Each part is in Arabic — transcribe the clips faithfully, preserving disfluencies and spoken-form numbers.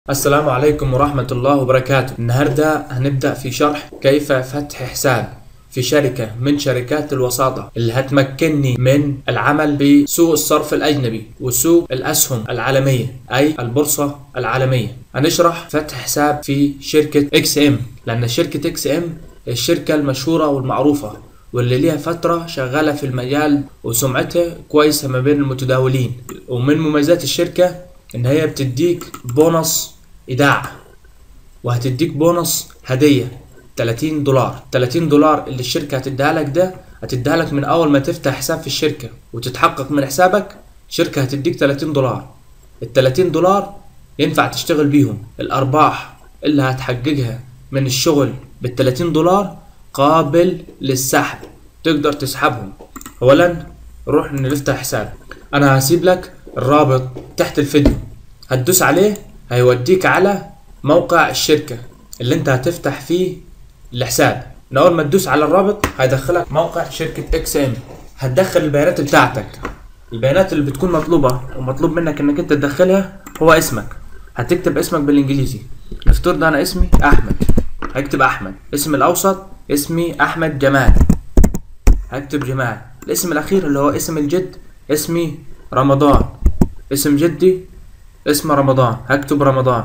السلام عليكم ورحمة الله وبركاته. النهاردة هنبدأ في شرح كيف فتح حساب في شركة من شركات الوساطة اللي هتمكنني من العمل بسوق الصرف الأجنبي وسوق الأسهم العالمية أي البورصة العالمية. هنشرح فتح حساب في شركة إكس إم، لأن شركة إكس إم الشركة المشهورة والمعروفة واللي ليها فترة شغالة في المجال وسمعتها كويسة ما بين المتداولين. ومن مميزات الشركة ان هي بتديك بونص ايداع، وهتديك بونص هدية تلاتين دولار. تلاتين دولار اللي الشركة هتديها لك ده هتديها لك من اول ما تفتح حساب في الشركة وتتحقق من حسابك. الشركة هتديك تلاتين دولار. ال تلاتين دولار ينفع تشتغل بيهم. الارباح اللي هتحققها من الشغل بال تلاتين دولار قابل للسحب، تقدر تسحبهم. اولا نروح نفتح حساب. انا هسيب لك الرابط تحت الفيديو، هتدوس عليه هيوديك على موقع الشركة اللي انت هتفتح فيه الحساب. من اول ما تدوس على الرابط هيدخلك موقع شركة اكس ام. هتدخل البيانات بتاعتك، البيانات اللي بتكون مطلوبة ومطلوب منك انك انت تدخلها هو اسمك. هتكتب اسمك بالانجليزي. نفترض انا اسمي احمد، هكتب احمد. اسم الاوسط اسمي احمد جمال، هكتب جمال. الاسم الاخير اللي هو اسم الجد اسمي رمضان، اسم جدي اسم رمضان، هكتب رمضان.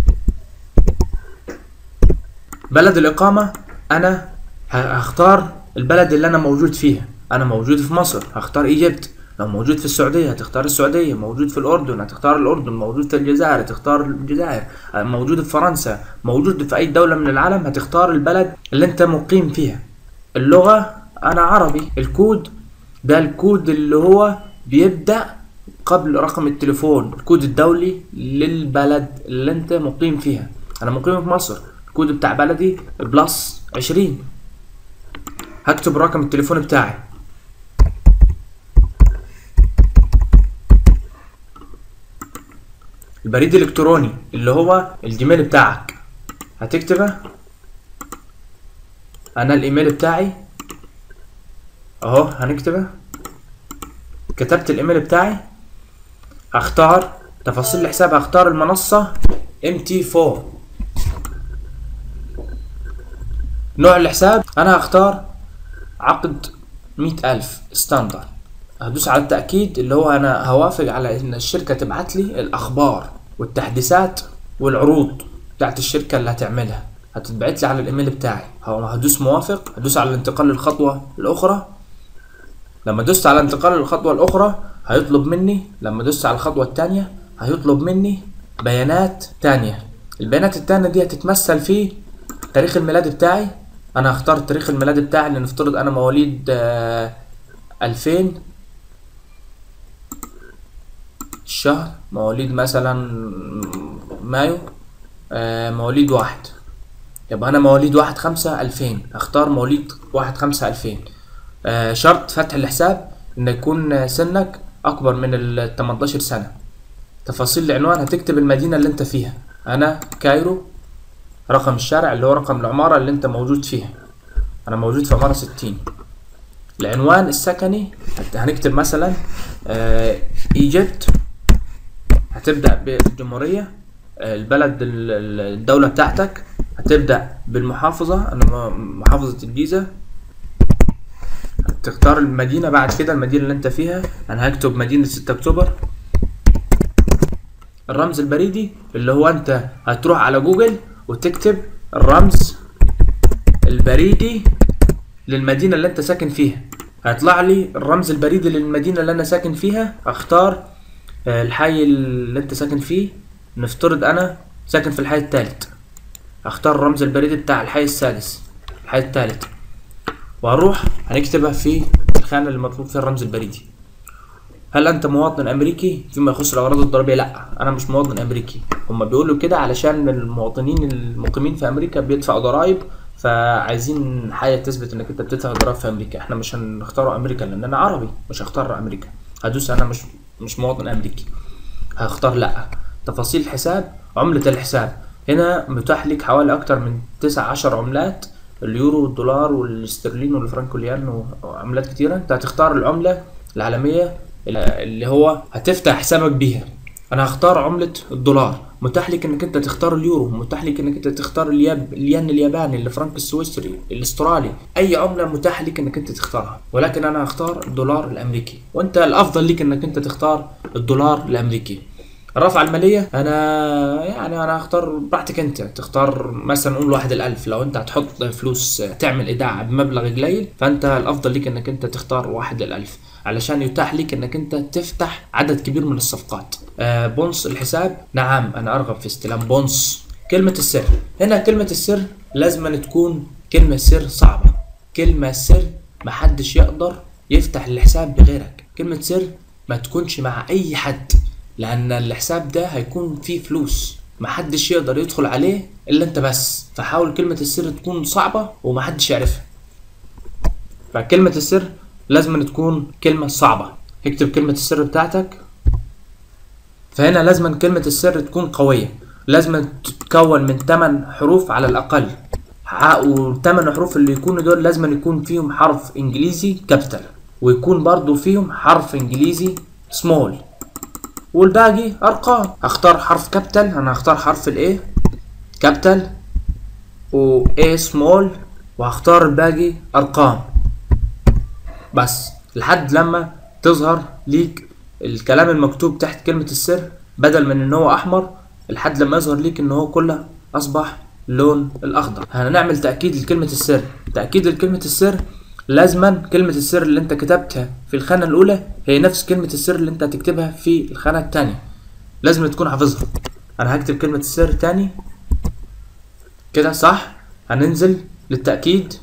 بلد الإقامة أنا هختار البلد اللي أنا موجود فيها. أنا موجود في مصر هختار إيجيبت. لو موجود في السعودية هتختار السعودية. موجود في الأردن هتختار الأردن. موجود في الجزائر هتختار الجزائر. موجود في فرنسا، موجود في أي دولة من العالم هتختار البلد اللي أنت مقيم فيها. اللغة أنا عربي. الكود ده الكود اللي هو بيبدأ قبل رقم التليفون، الكود الدولي للبلد اللي انت مقيم فيها. انا مقيم في مصر، الكود بتاع بلدي بلس عشرين. هكتب رقم التليفون بتاعي. البريد الالكتروني اللي هو الجيميل بتاعك هتكتبه. انا الايميل بتاعي اهو هنكتبه. كتبت الايميل بتاعي. هختار تفاصيل الحساب، هختار المنصة ام تي اربعة. نوع الحساب انا هختار عقد مئة الف ستاندر. هدوس على التأكيد اللي هو انا هوافق على ان الشركة تبعت لي الاخبار والتحديثات والعروض بتاعت الشركة اللي هتعملها، هتتبعت لي على الايميل بتاعي. هدوس موافق، هدوس على الانتقال للخطوة الاخرى. لما دوست على انتقال للخطوة الاخرى هيطلب مني، لما دوست على الخطوة التانية هيطلب مني بيانات تانية. البيانات التانية دي هتتمثل في تاريخ الميلاد بتاعي. انا هختار تاريخ الميلاد بتاعي، لنفترض انا مواليد آه الفين، الشهر مواليد مثلا مايو، آه مواليد واحد، يبقى انا مواليد واحد خمسة الفين. هختار مواليد واحد خمسة الفين. آه شرط فتح الحساب ان يكون سنك اكبر من ال تمنتاشر سنة. تفاصيل العنوان هتكتب المدينة اللي انت فيها. انا كايرو. رقم الشارع اللي هو رقم العمارة اللي انت موجود فيها. انا موجود في عمارة ستين. العنوان السكني هنكتب مثلا آه ايجيبت. هتبدأ بالجمهورية، آه البلد الدولة بتاعتك. هتبدأ بالمحافظة، انا محافظة الجيزة. تختار المدينة بعد كده، المدينة اللي انت فيها. انا هكتب مدينة ستة اكتوبر. الرمز البريدي اللي هو انت هتروح على جوجل وتكتب الرمز البريدي للمدينة اللي انت ساكن فيها، هيطلع لي الرمز البريدي للمدينة اللي انا ساكن فيها. اختار الحي اللي انت ساكن فيه. نفترض انا ساكن في الحي الثالث، اختار الرمز البريدي بتاع الحي السادس، الحي الثالث، وهروح هنكتبها في الخانة اللي مطلوب فيها الرمز البريدي. هل انت مواطن امريكي فيما يخص الاغراض الضريبيه؟ لا، انا مش مواطن امريكي. هم بيقولوا كده علشان المواطنين المقيمين في امريكا بيدفعوا ضرائب، فعايزين حاجه تثبت انك انت بتدفع ضرائب في امريكا. احنا مش هنختار امريكا لان انا عربي، مش هختار امريكا. هدوس انا مش مش مواطن امريكي، هختار لا. تفاصيل الحساب، عمله الحساب. هنا متاح لك حوالي اكتر من تسعة عشر عملات، اليورو والدولار والاسترلين والفرنك واليان وعملات كتيره. انت هتختار العمله العالميه اللي هو هتفتح حسابك بيها. انا هختار عملة الدولار. متاح لك انك انت تختار اليورو، متاح لك انك انت تختار الياب الين الياباني، الفرنك السويسري، الاسترالي، اي عملة متاح لك انك انت تختارها، ولكن انا هختار الدولار الامريكي، وانت الافضل لك انك انت تختار الدولار الامريكي. الرافعة المالية انا يعني انا هختار براحتك، انت تختار مثلا نقول واحد الالف. لو انت هتحط فلوس تعمل ايداع بمبلغ قليل فانت الافضل لك انك انت تختار واحد الالف، علشان يتاح لك انك انت تفتح عدد كبير من الصفقات. آه بونص الحساب، نعم انا ارغب في استلام بونص. كلمة السر، هنا كلمة السر لازم أن تكون كلمة سر صعبة، كلمة سر محدش يقدر يفتح الحساب بغيرك. كلمة سر ما تكونش مع اي حد، لان الحساب ده هيكون فيه فلوس محدش يقدر يدخل عليه الا انت بس، فحاول كلمة السر تكون صعبة ومحدش يعرفها. فكلمة السر لازم تكون كلمة صعبة. اكتب كلمة السر بتاعتك. فهنا لازم كلمة السر تكون قوية، لازم تتكون من ثمان حروف على الأقل، والثمان حروف اللي يكونوا دول لازم يكون فيهم حرف إنجليزي كابيتال، ويكون برضو فيهم حرف إنجليزي سمول، والباقي أرقام. هختار حرف كابيتال، أنا هختار حرف الإيه كابيتال و A سمول، وهختار الباقي أرقام بس لحد لما تظهر ليك الكلام المكتوب تحت كلمة السر، بدل من ان هو احمر لحد لما يظهر ليك ان هو كله اصبح لون الاخضر. هنعمل تأكيد لكلمة السر. تأكيد لكلمة السر لازما كلمة السر اللي انت كتبتها في الخانة الاولى هي نفس كلمة السر اللي انت هتكتبها في الخانة التانية، لازم تكون حافظها. انا هكتب كلمة السر تاني كده صح. هننزل للتأكيد،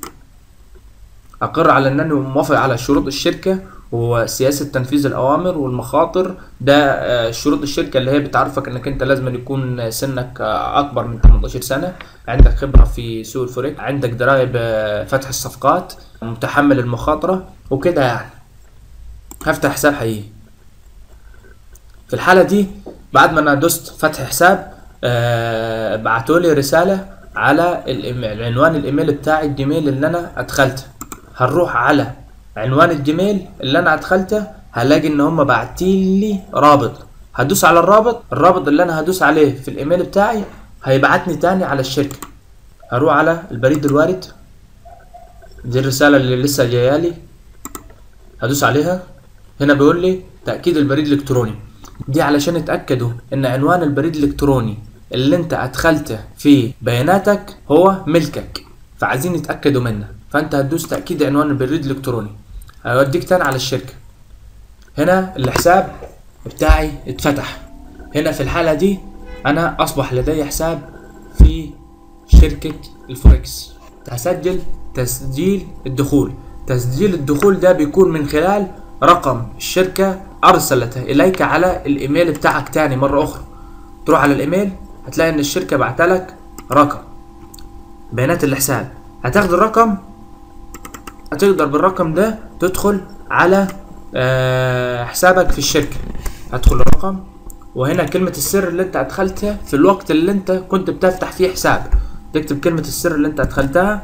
اقر على انني موافق على شروط الشركة وسياسة تنفيذ الأوامر والمخاطر. ده شروط الشركة اللي هي بتعرفك انك انت لازم يكون سنك اكبر من ثمانية عشر سنة، عندك خبرة في سوق الفوركس، عندك دراية بفتح الصفقات، متحمل المخاطرة وكده يعني. هفتح حساب حقيقي. في الحالة دي بعد ما انا دوست فتح حساب أه بعتولي رسالة على العنوان الايميل بتاعي، الجيميل اللي انا ادخلته. هنروح على عنوان الجيميل اللي انا ادخلته، هلاقي ان هم باعتين لي رابط. هدوس على الرابط، الرابط اللي انا هدوس عليه في الايميل بتاعي هيبعتني تاني على الشركة. هروح على البريد الوارد، دي الرسالة اللي لسه جايالي، هدوس عليها. هنا بيقول لي تأكيد البريد الالكتروني، دي علشان اتأكدوا ان عنوان البريد الالكتروني اللي انت ادخلته في بياناتك هو ملكك، فعايزين يتأكدوا منه. فانت هتدوس تأكيد عنوان البريد الالكتروني، هيوديك تاني على الشركة. هنا الحساب بتاعي اتفتح. هنا في الحالة دي انا اصبح لدي حساب في شركة الفوركس. هسجل تسجيل الدخول. تسجيل الدخول ده بيكون من خلال رقم الشركة ارسلته اليك على الايميل بتاعك تاني مرة اخرى. تروح على الايميل هتلاقي ان الشركة بعتلك رقم بيانات الحساب، هتاخد الرقم، هتقدر بالرقم ده تدخل على أه حسابك في الشركة. هدخل الرقم، وهنا كلمة السر اللي انت ادخلتها في الوقت اللي انت كنت بتفتح فيه حساب، تكتب كلمة السر اللي انت ادخلتها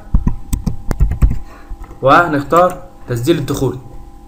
ونختار تسجيل الدخول.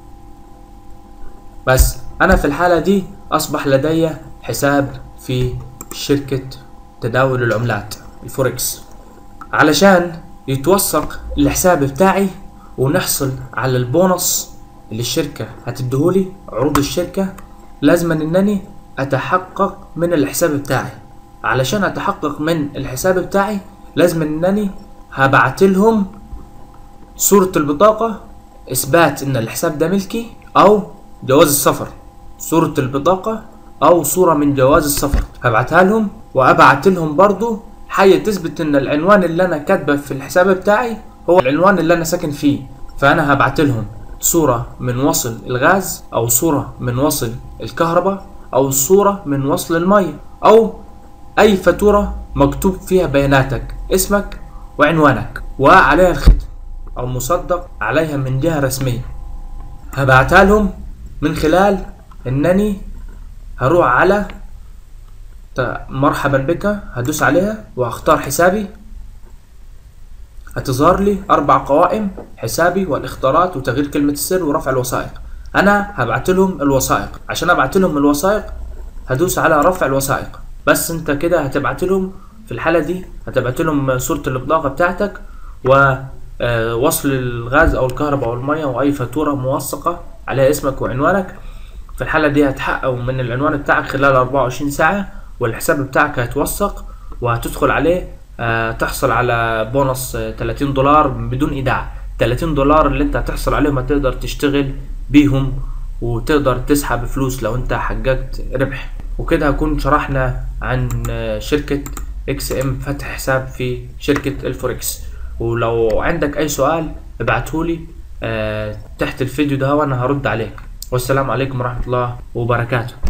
بس انا في الحالة دي اصبح لدي حساب في شركة تداول العملات الفوركس. علشان يتوثق الحساب بتاعي ونحصل على البونص اللي الشركة هتديهولي، عروض الشركة، لازم انني اتحقق من الحساب بتاعي. علشان اتحقق من الحساب بتاعي لازم انني هبعت لهم صورة البطاقة اثبات ان الحساب ده ملكي، او جواز السفر، صورة البطاقة او صورة من جواز السفر هبعتها لهم. وابعت لهم برضو حاجة تثبت ان العنوان اللي انا كاتبه في الحساب بتاعي هو العنوان اللي انا ساكن فيه. فانا هبعت لهم صورة من وصل الغاز، او صورة من وصل الكهرباء، او صورة من وصل المية، او اي فاتورة مكتوب فيها بياناتك، اسمك وعنوانك وعليها الختم او مصدق عليها من جهة رسمية. هبعتها لهم من خلال انني هروح على مرحبا بك، هدوس عليها واختار حسابي. هتظهر لي اربع قوائم: حسابي والاختيارات وتغيير كلمة السر ورفع الوثائق. انا هبعت لهم الوثائق. عشان ابعت لهم الوثائق هدوس على رفع الوثائق. بس انت كده هتبعت لهم في الحالة دي، هتبعت لهم صورة البطاقة بتاعتك ووصل الغاز او الكهرباء او المية واي فاتورة موثقة عليها اسمك وعنوانك. في الحالة دي هتحققوا من العنوان بتاعك خلال أربعة وعشرين ساعة، والحساب بتاعك هيتوثق وهتدخل عليه آه تحصل على بونص آه تلاتين دولار بدون ايداع. تلاتين دولار اللي انت هتحصل عليهم هتقدر تشتغل بيهم وتقدر تسحب فلوس لو انت حققت ربح. وكده هكون شرحنا عن آه شركة اكس ام فتح حساب في شركة الفوركس. ولو عندك اي سؤال ابعتهولي آه تحت الفيديو ده وانا هرد عليك. والسلام عليكم ورحمة الله وبركاته.